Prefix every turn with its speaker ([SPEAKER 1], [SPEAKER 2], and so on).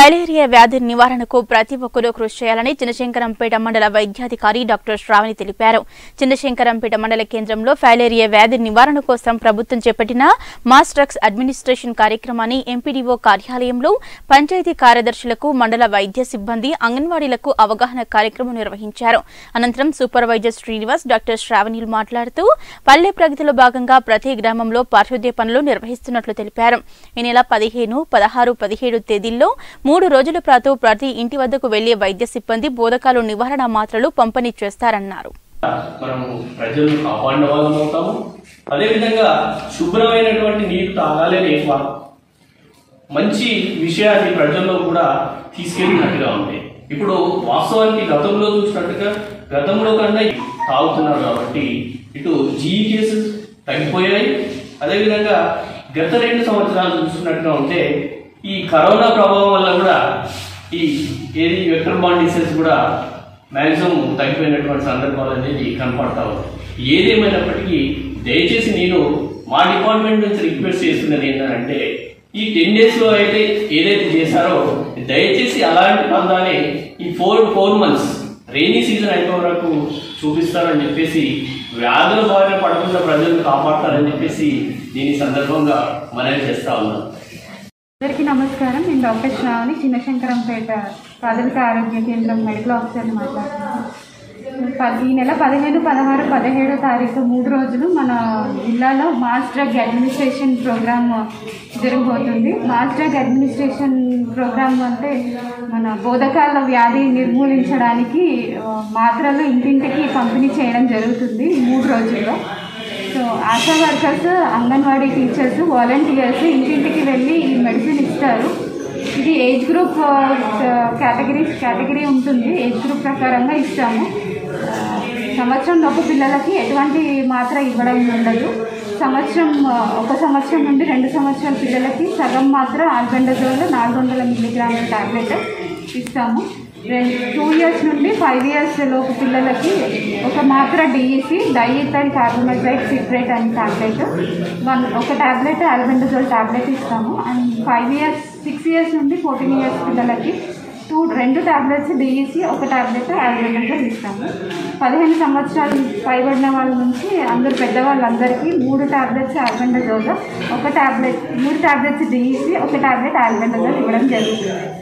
[SPEAKER 1] Filaria వ్యాధి నివారణకు ప్రతి ఒక్కరూ కృషి చేయాలని చిన్నశంకరంపేట మండల వైద్యాధికారి డాక్టర్ శ్రావణి తెలిపారు. చిన్నశంకరంపేట మండల కేంద్రంలో ఫైలేరియా వ్యాధి నివారణ కోసం ప్రభుత్వం చేపట్టిన మాస్ డ్రగ్స్ అడ్మినిస్ట్రేషన్ కార్యక్రమాన్ని ఎంపీడీఓ కార్యాలయంలో పంచాయతీ కార్యదర్శులకు, మండల వైద్య సిబ్బంది, అంగన్వాడీలకు అవగాహన కార్యక్రమం నిర్వహించారు. అనంతరం సూపర్వైజర్ శ్రీనివాస్, డాక్టర్ శ్రావణిలు మాట్లాడుతూ పల్లె ప్రగతిలో భాగంగా ప్రతి గ్రామంలో పారిశుద్ధ్య పనులు నిర్వహిస్తున్నట్లు తెలిపారు. ఈ నెల 15, 16, 17 తేదీల్లో 3 రోజుల పాటు ప్రతి ఇంటి వద్దకు వెళ్లే వైద్య సిబ్బంది బోధకాలు నివారణ మాత్రలు పంపిణీ చేస్తారన్నారు.
[SPEAKER 2] మనము ప్రజలను కాపాడిన వాళ్ళం అవుతాము. అదేవిధంగా శుభ్రమైనటువంటి నీరు తాగాలని మంచి విషయాన్ని ప్రజల్లో కూడా తీసుకెళ్ళినట్టుగా ఉంది. ఇప్పుడు వాస్తవానికి గతంలో చూసినట్టుగా గతంలో కన్నా తాగుతున్నారు కాబట్టి ఇటు జీఈ కేసెస్ తగ్గిపోయాయి. అదేవిధంగా గత 2 సంవత్సరాలు చూసినట్టుగా ఉంటే ఈ కరోనా ప్రభావం వల్ల కూడా ఈ వెక్టర్ బాండ్ డిసీజ్ కూడా మ్యాక్సిమం తగ్గిపోయినటువంటి సందర్భాలు అనేది కనపడతా ఉంది. ఏదేమైనప్పటికీ దయచేసి నేను మా డిపార్ట్మెంట్ నుంచి రిక్వెస్ట్ చేస్తున్నది ఏంటంటే ఈ 10 daysలో అయితే ఏదైతే చేశారో దయచేసి అలాంటి పందాన్ని ఈ 4 months రైనీ సీజన్ అయిపోయే వరకు చూపిస్తారని చెప్పేసి వ్యాధుల బారిన పడకుండా ప్రజలను కాపాడతారని చెప్పేసి దీని సందర్భంగా మనవి చేస్తా ఉన్నాం.
[SPEAKER 3] అందరికీ నమస్కారం. నేను డాక్టర్ శ్రావణి, చిన్నశంకరంపేట ప్రాథమిక ఆరోగ్య కేంద్రం మెడికల్ ఆఫీసర్ని మాట్లాడుతున్నాను. ఈ నెల 15, 16, 17 తారీఖు 3 రోజులు మన జిల్లాలో మాస్ డ్రగ్ అడ్మినిస్ట్రేషన్ ప్రోగ్రామ్ జరగబోతుంది. మాస్ డ్రగ్ అడ్మినిస్ట్రేషన్ ప్రోగ్రామ్ అంటే మన బోధకాల వ్యాధి నిర్మూలించడానికి మాత్రలు ఇంటింటికి పంపిణీ చేయడం జరుగుతుంది 3 రోజుల్లో. So ASHA workers, anganwadi teachers, volunteers ఇంటింటికి వెళ్ళి ఈ మెడిసిన్ ఇస్తారు. ఇది ఏజ్ గ్రూప్ కేటగిరీ ఉంటుంది. ఏజ్ గ్రూప్ ప్రకారంగా ఇస్తాము. సంవత్సరంలోపు పిల్లలకి ఎటువంటి మాత్ర ఇవ్వడం ఉండదు. 1 సంవత్సరం నుండి 2 సంవత్సరాల పిల్లలకి సగం మాత్ర ఆల్బెండజోల్ 400 మిల్లీగ్రాముల టాబ్లెట్ ఇస్తాము. 2 years నుండి 5 years లోపు పిల్లలకి 1 మాత్ర డిఈసి డైఈథైల్ కార్బోనైజైడ్ సిట్రేట్ అనే టాబ్లెట్, 1 టాబ్లెట్ ఆల్బెండజోల్ టాబ్లెట్ ఇస్తాము. అండ్ 6 years నుండి 14 years పిల్లలకి 2 టాబ్లెట్స్ డిఈసి, 1 టాబ్లెట్ ఆల్బెండజోల్ ఇస్తాము. 15 సంవత్సరాలు పైబడిన వాళ్ళ నుంచి అందరు పెద్దవాళ్ళందరికీ 3 tablets albendazole, 3 tablets DEC, 1 tablet albendazole ఇవ్వడం జరుగుతుంది.